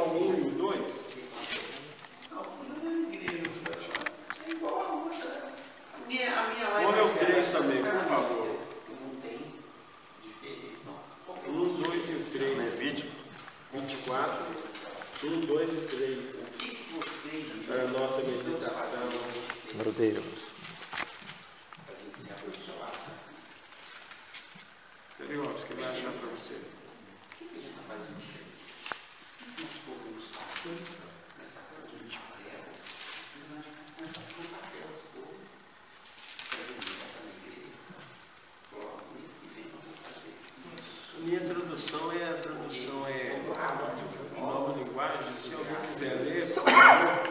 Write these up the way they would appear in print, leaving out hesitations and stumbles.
o 1 e o 2? Olha o 3 também, por favor. 1, 2 e o 3. Levítico 24. 1, 2 e 3. Para a nossa meditação. Meu Deus. Periódico, que vai achar para você? Minha tradução é nova linguagem. Se alguém quiser ler, por favor.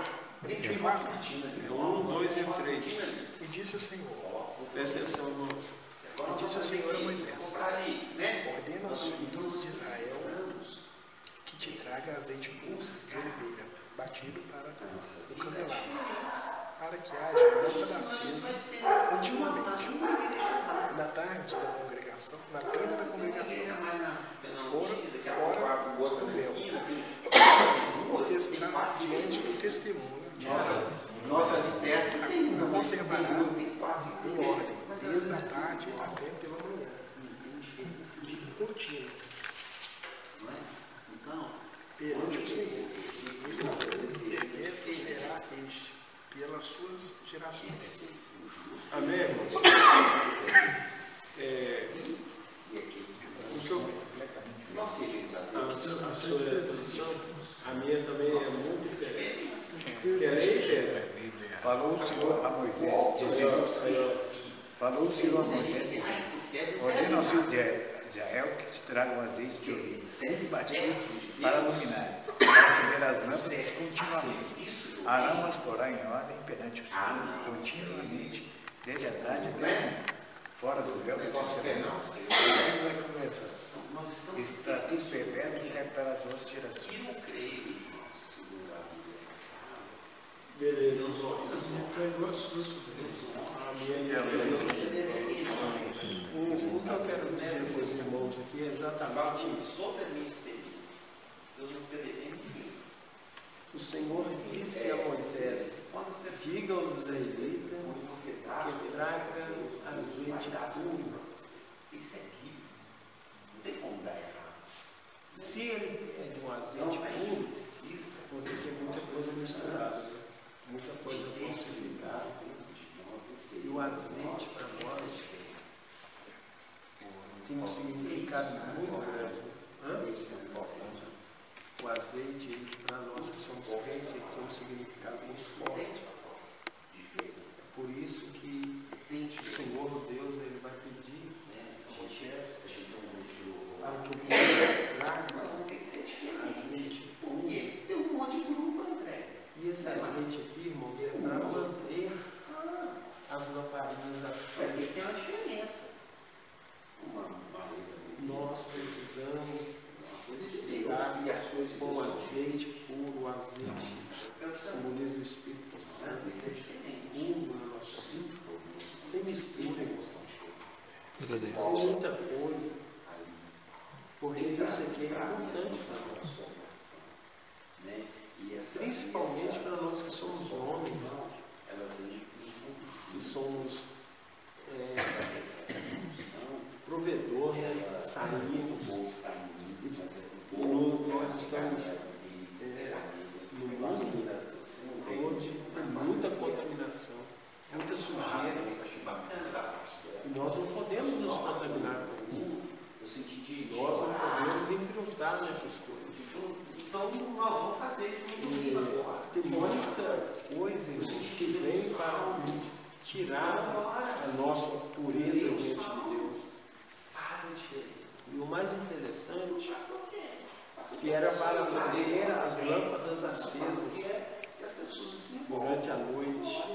1, 2 e 3. E disse o Senhor, Presta atenção, irmão. e disse o Senhor a Moisés, ordena aos filhos de Israel que te traga azeite puro de oliveira, batido para o candelabro, para que haja lâmpada acesa continuamente. E na tarde da congregação, na tenda da congregação, fora do véu, porque está diante do testemunho de Deus. Nossa, ali perto tem A conservará em ordem, desde a tarde até pela manhã, de contínuo, perante o Senhor. Estatuto perpétuo será este, pelas suas gerações. Amém, irmãos? A sua tradução, a minha também é muito diferente. Querer, Pedro? Falou o Senhor a Moisés, dizendo: ordena aos filhos de Israel que te tragam azeite de oliva, sempre batido para iluminar, para acender as lâmpadas continuamente. Arão-as porá em ordem perante o Senhor, continuamente, desde a tarde até a manhã, fora do véu do testemunho. Aí vai começar. Estatuto perpétuo é para as vossas gerações. Beleza. O que eu quero dizer para os irmãos aqui é exatamente isso. O Senhor disse a Moisés: diga aos israelitas que traga azeite puro. Isso é bíblico. Não tem como dar errado. Se ele é de um azeite puro, porque tem muita coisa misturada, muita coisa falsificada. E o azeite para nós tem um significado muito grande. O azeite para nós que somos crentes tem um significado muito forte. Por isso que o Senhor Deus ele vai pedir a Moisés para que o povo traga azeite puro. Tem um monte de grupo, André. E esse azeite aqui, irmãos, é para manter as lamparinas da fé. Tem uma diferença. Nós precisamos estar com azeite puro, o azeite que simboliza o Espírito Santo, puro na nossa vida, sem mistura, sem muita coisa, porque isso aqui é importante para nós, principalmente para nós que somos homens, que somos provedor, saímos, nós estamos no mundo onde tem muita contaminação, muita sujeira, e nós não podemos nos contaminar com isso. Nós não podemos infiltrar nessas coisas. Então nós vamos fazer isso muito agora. Tem muita coisa que vem para tirar a nossa pureza diante de Deus. Faz a diferença. E o mais interessante que era para manter as lâmpadas acesas durante a noite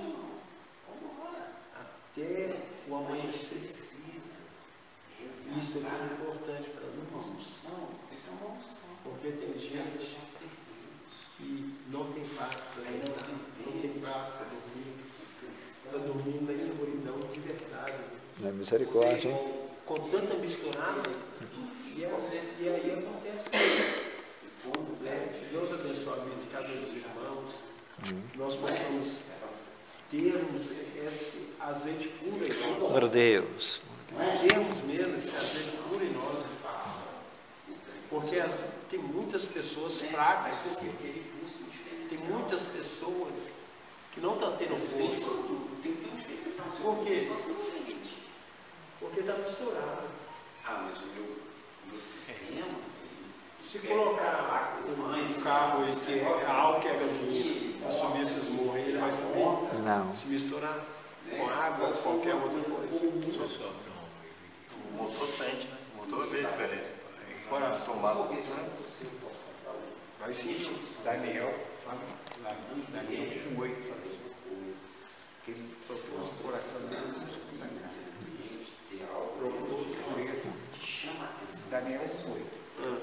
até o amanhecer. Isso é muito importante para nós, porque tem gente que não tem paz para dormir, não tem paz para dormir, está dormindo na escuridão de verdade. É misericórdia, hein? Com tanta misturada, e aí acontece. Deus abençoe a vida de cada um dos irmãos. Nós possamos termos esse azeite puro em nós. Glória a Deus. Termos mesmo esse azeite puro em nós. Porque tem muitas pessoas fracas, tem muitas pessoas que não estão tendo força. Por quê? Porque está misturado. Mas o meu sistema. Se colocar um carro que é álcool, que é gasolina, subir esses morros, ele vai subir? Não. Se misturar com água ou qualquer outra coisa. O motor sente, né? O motor é bem diferente. Coração. Tomado. Vai sentir. Daniel fala lá, Daniel 1:8, fala assim, que ele propôs o coração dele não se contaminar. Procurou pureza. Daniel 1:8.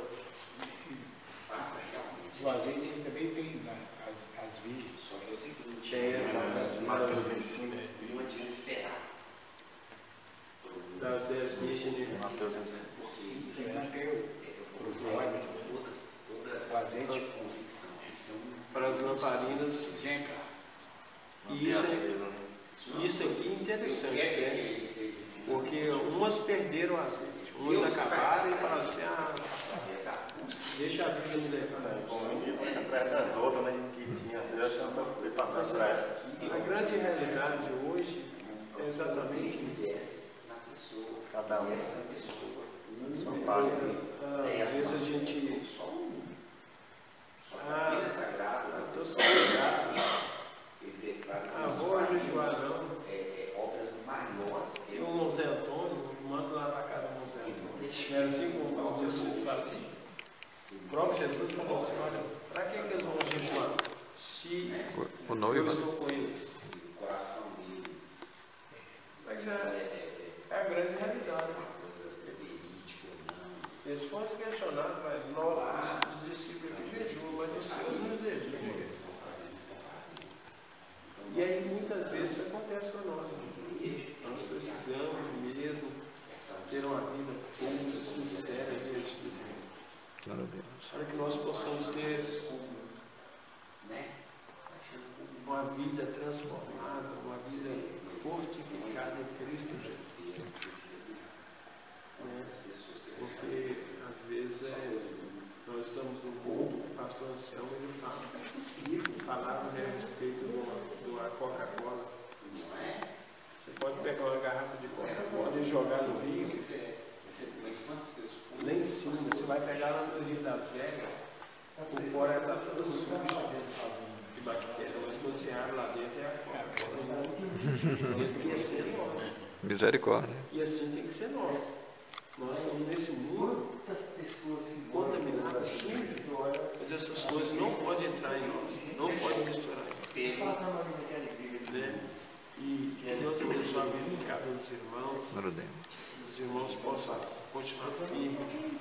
O azeite também tem as virgens. Só que é o seguinte, Mateus 25, né? não adianta esperar. Das 10 virgens. Mateus 25. Quem não deu para os olhos, o azeite Para as lamparinas. exemplo. Isso aqui é interessante, né? Porque umas perderam o azeite, umas acabaram e falaram assim, deixa a vida me levar. Para essas outras, né? Que tinha aceleração para passar para ela. A grande realidade hoje é exatamente isso. Cada um. Sua parte. Às vezes a gente. Estou só ligado. Vou jejuar não. E o José Antônio, manda lá para casa do José Antônio. Era assim como os discípulos falam assim. O próprio Jesus falou assim: olha, para que eles vão jejuar? Se O eu noivo. estou com eles. Mas é a grande realidade. Eles foram questionados, mas os discípulos que jejuam, mas os seus não jejuam. E aí muitas vezes isso acontece com nós. Nós precisamos mesmo ter uma vida pura, sincera diante de Deus. Glória a Deus. Para que nós possamos ter uma vida transformada, uma vida fortificada em Cristo Jesus. Porque às vezes nós estamos no mundo, o pastor Anselmo ele falava a respeito de uma Coca-Cola. Você pode pegar uma garrafa de Coca-Cola e jogar no rio, lá em cima, você vai pegar lá no Rio das Vegas, por fora está toda suja de bactérias, mas quando você abre lá dentro é a Coca-Cola. E assim é nós. Misericórdia. E assim tem que ser nós. Nós estamos nesse mundo contaminados, sujos, mas essas coisas não podem entrar em nós, não podem misturar. Né? E que Deus abençoe a vida de cada um dos irmãos. Glória a Deus. Os irmãos possam continuar firmes.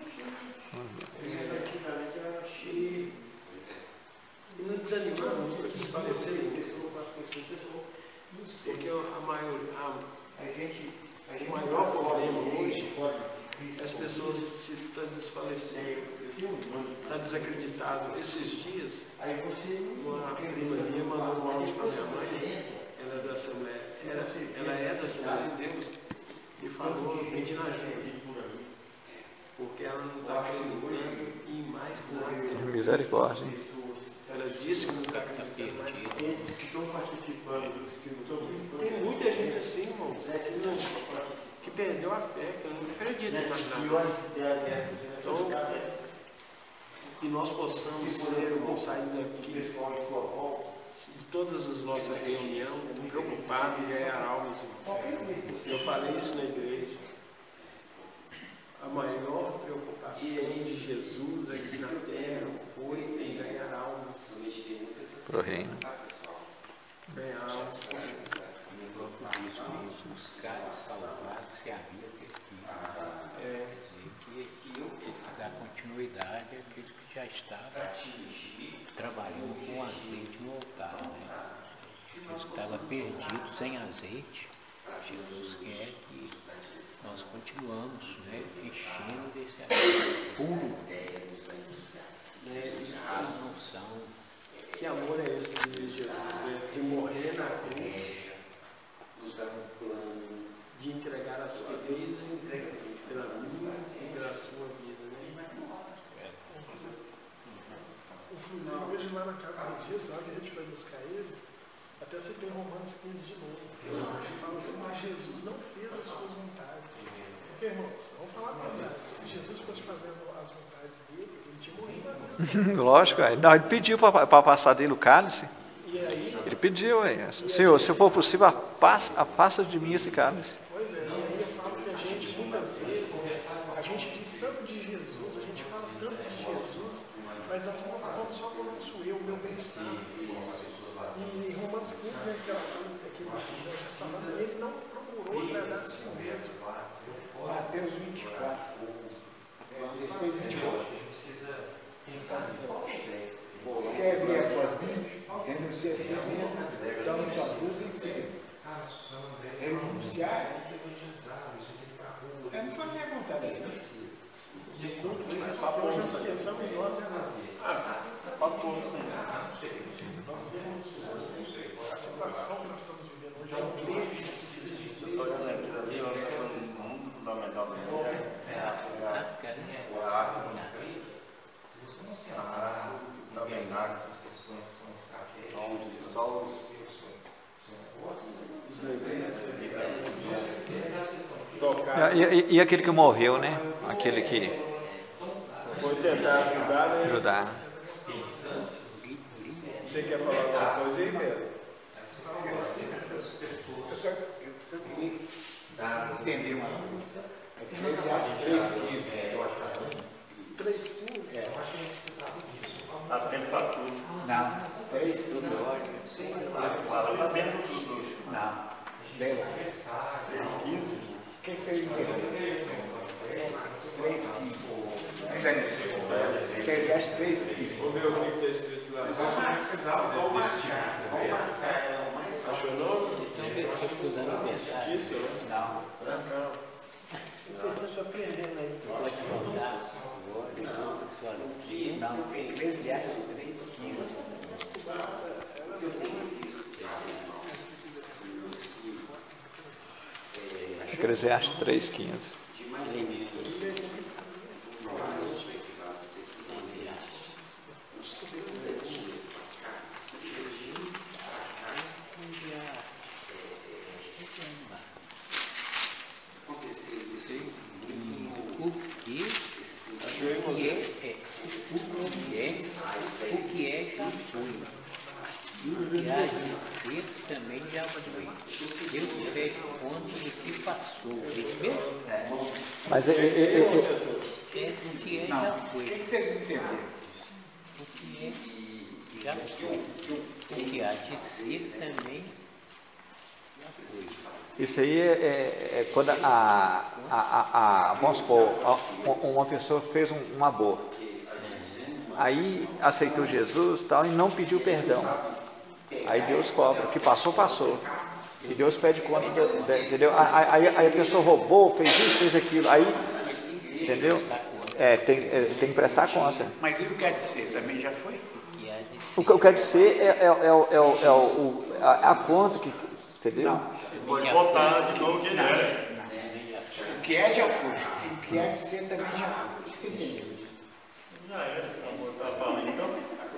E não desanimar nunca, desfalecer porque o maior problema hoje é as pessoas se estão desfalecendo, está desacreditado. Esses dias, uma prima minha mandou um áudio para minha mãe, ela é da Assembleia, ela é da Assembleia de Deus, e falou pedindo ajuda, porque ela não está acreditando em mais nada. Misericórdia. Ela disse que não está acreditando mais nada. Que estão participando. Tem muita gente assim, irmãos, que perdeu a fé, que não acredita em mais nada. Então, que nós possamos ser, vamos sair daqui de todas as nossas reuniões, preocupados em ganhar almas. Eu falei isso na igreja. A maior preocupação de Jesus aqui na terra foi em ganhar almas. Pro reino. Ganhar almas. Salvar que se havia que dar continuidade àqueles que já estavam trabalhando com azeite no altar, né? Eles estavam perdidos sem azeite. Jesus quer que nós continuamos, né, enchendo desse azeite puro. lá na casa do dia, só que a gente foi buscar ele, até citei Romanos 15 de novo. Ele fala assim, mas Jesus não fez as suas vontades. Porque, irmãos, vamos falar a verdade. Se Jesus fosse fazendo as vontades dele, ele tinha morrido. Lógico, não, ele pediu para passar dele o cálice. E aí, Ele pediu, Senhor, se for possível, afasta de mim esse cálice. pois é, e aí eu falo que a gente, muitas vezes, a gente diz tanto de Jesus, a gente fala tanto de Jesus, mas nós focamos só no nosso eu, o meu bem-estar. E em Romanos 15, né, aquele falando, ele não procurou agradar a si mesmo. Mateus 24, 16, 24. Se quer vir após mim, renuncie a si mesmo, tome sua cruz e siga. Renunciar é não fazer a vontade de Deus. Hoje nós pensamos em nós, né, nós vemos a situação que nós estamos vivendo hoje, a igreja que precisa de igreja. Estou olhando aqui ali, o mundo fundamental da mulher é a arte da verdade, essas questões que são os só os negreiros tocar. E aquele que morreu, né? Aquele que Vou tentar ajudar, né? ajudar. Você quer falar alguma coisa aí, Pedro? Eu só queria entender uma coisa. Eclesiastes 3,15. 3,15? Há tempo para tudo. Não, 3,15. Fala para dentro de tudo. Não, bem lá. 3,15. O que você entendeu? 3,15. Eclesiastes 3,15. Vamos ver o que está escrito lá. Achou o nome? Isso, né? Não. Eu estou aprendendo aí. Pode voltar. Não, Eclesiastes 3,15. Eclesiastes 3,15. O que é já foi. E o que há de ser também já foi. Deus fez conta do que passou. Isso mesmo? Mas O que é já O foi. que vocês entenderam? O que é já foi. O que há de ser também já foi. isso aí é quando vamos supor, uma pessoa fez um aborto. Aí aceitou Jesus tal, e não pediu perdão. Aí Deus cobra, o que passou, passou. E Deus pede conta, entendeu? Aí a pessoa roubou, fez isso, fez aquilo. Aí, entendeu? Tem que prestar conta. Mas e o que é de ser? Também já foi? O que eu quero dizer a conta que, entendeu? Não. Pode voltar de novo que ele era. O que é já foi. O que é de ser também já foi. Você entendeu? Já é, está falando então.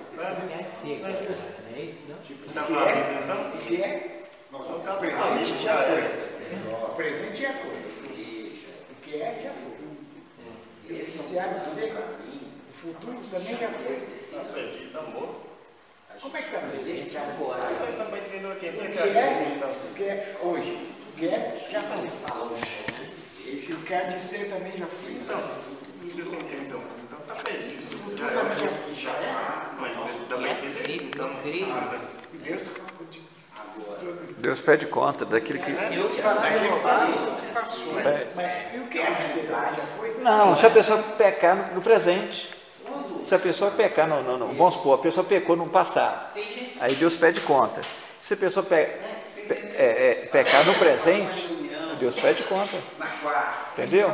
É isso, não? Está falando então? O que é? O presente já foi. O presente já foi. O que é já foi. Esse se há de ser. O futuro também já foi. Está perdido, está morto. Como é que está presente? Já foi. Ele também entendeu aqui. O que é hoje? O que é já foi. E o que há de ser também já foi. Então, você entendeu? Então está perdido. O futuro também já foi. Já é. Mas também entendeu isso. Então, E Deus Deus pede conta daquilo que... Deus fala que passa o que passou. Mas e o que é de ser também já foi? Não, se a pessoa pecar no presente, se a pessoa pecar vamos supor, a pessoa pecou no passado, aí Deus pede conta. Se a pessoa pecar no presente, Deus pede conta. Entendeu?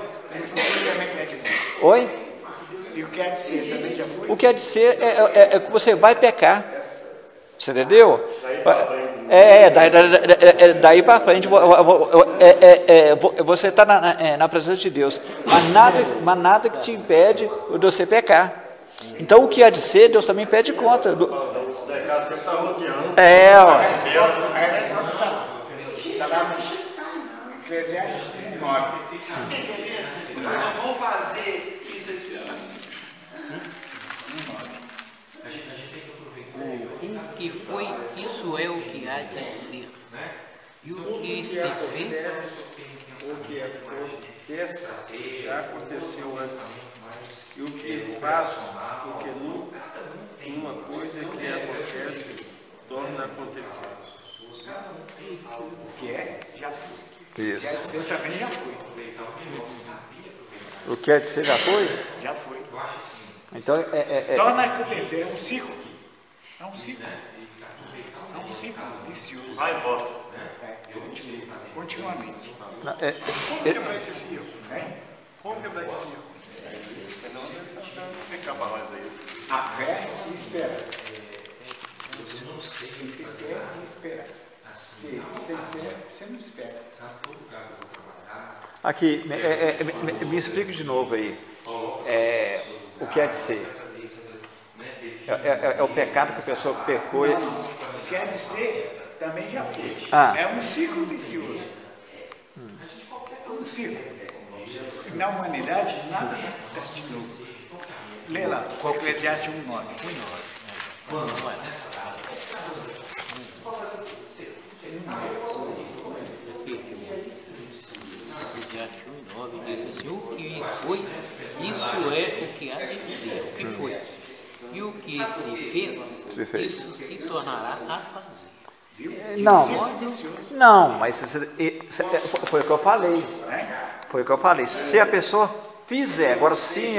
Oi? E o que é de ser também já foi? O que é de ser é que você vai pecar. Você entendeu? Daí para frente você está na presença de Deus, mas nada que te impede de você pecar. Então o que há de ser, Deus também pede conta. pecado sempre está rodeando. A resposta está lá. Está lá no Eclesiastes 9. Nós só vamos fazer isso aqui. O que foi, isso é o que há de ser. E o que se fez, O que acontece já aconteceu antes. E o que faz, o que nunca, uma coisa que acontece, torna a acontecer. O que é, já foi. Isso. O que é de ser também já foi. O que é de ser já foi? Já foi. Então Torna a acontecer, é um ciclo. É um ciclo. É um ciclo vicioso. Vai e volta. Continuamente. Como quebrar esse ciclo? Como quebrar esse ciclo? Senão você vai explicar para nós aí. A fé e espera. Tem que ter fé e esperar. Porque sem fé, você não espera. aqui, me explica de novo aí. O que é de ser? É o pecado que a pessoa pecou. Quer dizer, também já foi. Ah. É um ciclo vicioso. Um ciclo. Na humanidade, nada acontece de novo. Lê lá, o Eclesiastes 1:9. Eclesiastes 1:9 diz assim, o que foi, isso é o que há de ser. O que foi? E o que se fez, isso se tornará a fazer. Não, mas foi o que eu falei. Foi o que eu falei. Se a pessoa fizer, agora sim,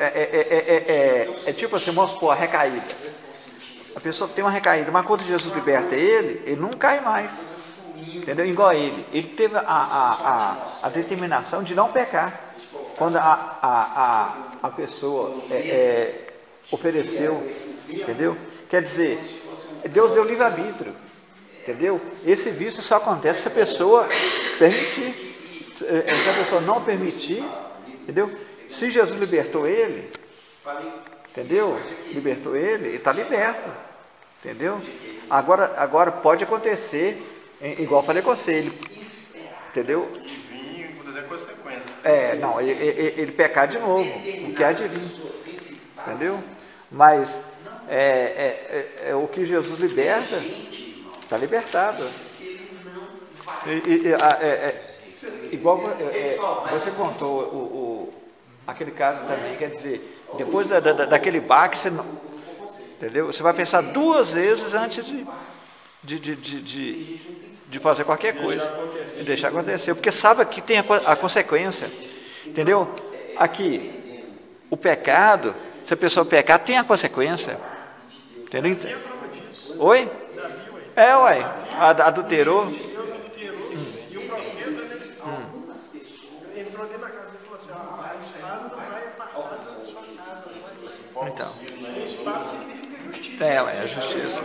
é tipo assim, vamos supor, a recaída. A pessoa tem uma recaída, mas quando Jesus liberta ele não cai mais. Entendeu? Igual ele. Ele teve a determinação de não pecar. Quando a pessoa ofereceu, entendeu? Quer dizer, Deus deu livre-arbítrio, entendeu? Esse vício só acontece se a pessoa permitir. Se a pessoa não permitir, entendeu? Se Jesus libertou ele, entendeu? Libertou ele está liberto, entendeu? Agora pode acontecer, igual eu falei com você, ele, entendeu? Vinho e poder ter consequências. Não, ele pecar de novo, o que há de vir. Entendeu? Mas o que Jesus liberta, está libertado. Igual você contou aquele caso também, quer dizer, depois daquele baque, você não, entendeu? Você vai pensar duas vezes antes de fazer qualquer coisa, de deixar acontecer, porque sabe que tem a consequência, entendeu? Aqui, o pecado, se a pessoa pecar, tem a consequência. Entendeu? Oi? Ué. Adulterou. Deus adulterou. E o profeta, entrou dentro da casa e falou assim, a espada não vai partir da sua casa. Então. A espada significa justiça. É a justiça.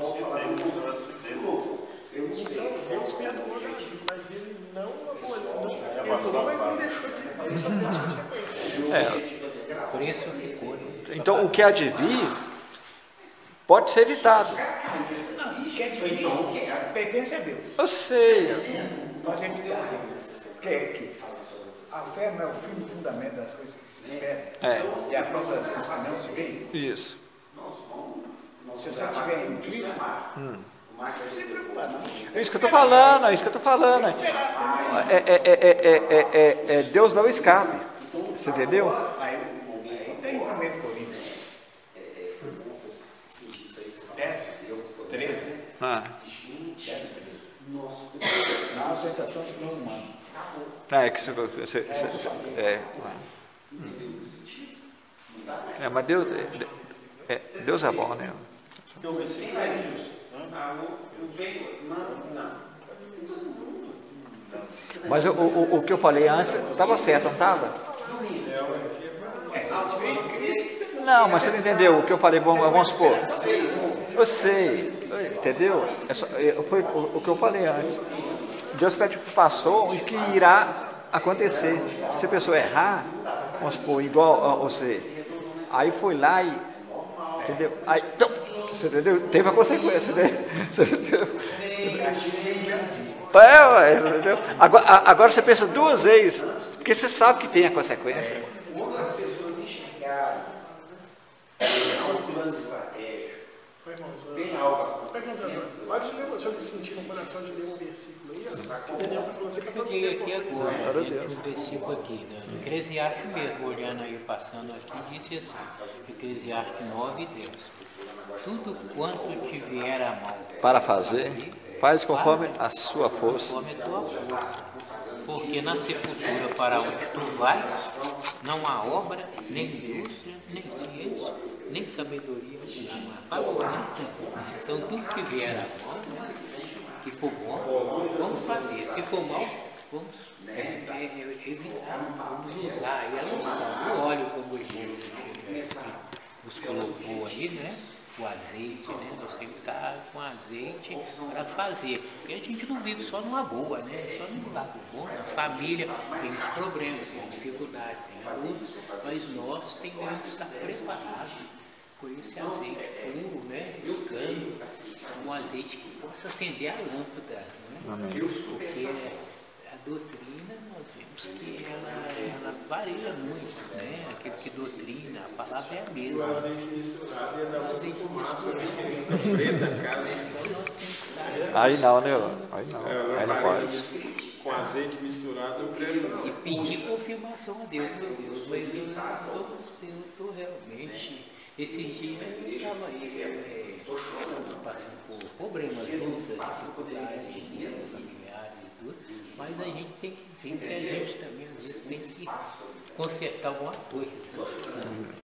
Então, Deus perdoou Davi, mas ele não perdoou, mas não deixou de sofrer as consequências. Preço ficou. Então, o que há de vir pode ser evitado. Não, quer dizer, pertence a Deus. Eu sei. Pode evitar. Que a fé não é o fim do fundamento das coisas que se esperam. E a prova das coisas que não se veem. Isso. Se você tiver em Cristo, não se preocupa não. É isso que eu estou falando, Deus não escape. Você entendeu? Aí tem 1 Coríntios 10, 13. 10, 13. Não há tentação senão humana. Mas Deus é bom, né? Mas o que eu falei antes estava certo, não estava? Não, mas você não entendeu o que eu falei, vamos supor. Eu sei, entendeu? Foi o que eu falei antes. Deus pede que passou e que irá acontecer. Se a pessoa errar, vamos supor, igual você, aí foi lá e, entendeu? Aí, Você entendeu? Teve a consequência, né? Você entendeu? Ué, entendeu? Agora você pensa duas vezes, porque você sabe que tem a consequência. Quando as pessoas enxergarem um plano estratégico, tem algo acontecendo. Olha, se eu me sentir no coração de ler um versículo aí, ó, que o Daniel está falando, você Eu peguei aqui agora, dentro do versículo aqui, né? Eclesiastes mesmo, olhando aí, passando aqui, disse assim, Eclesiastes 9 e 10. Tudo quanto te vier à mão Para fazer, faz conforme a sua força. conforme a tua força. Porque na sepultura para onde tu vais, não há obra, nem indústria, nem ciência, nem sabedoria nenhuma. Falou, né? Então tudo que vier à mão, né? Que for bom, vamos fazer. Se for mal, vamos evitar, vamos usar aí a loção, o óleo, como o gente nos colocou aí, né? O azeite, né? Você está com azeite para fazer. Porque a gente não vive só numa boa, né? Só no lado bom, na família tem os problemas, tem dificuldade, tem a luta, mas nós temos que estar preparados com esse azeite puro, né? Buscando um azeite que possa acender a lâmpada, né? Porque a doutrina, nós vemos que ela varia muito, né? Aquele que doutrina, a palavra é a mesma. O azeite misturado ia dar muita fumaça preta, cara. Então nós temos que estar Aí não, né? Aí não. Aí não pode. Com azeite misturado não presta não. e pedir confirmação a Deus. Deus, mas eu estou realmente. Esses dias eu estava aí passando por problemas, lutas, dificuldades, familiares e tudo, mas a gente tem que ver que a gente também às vezes tem que consertar alguma coisa.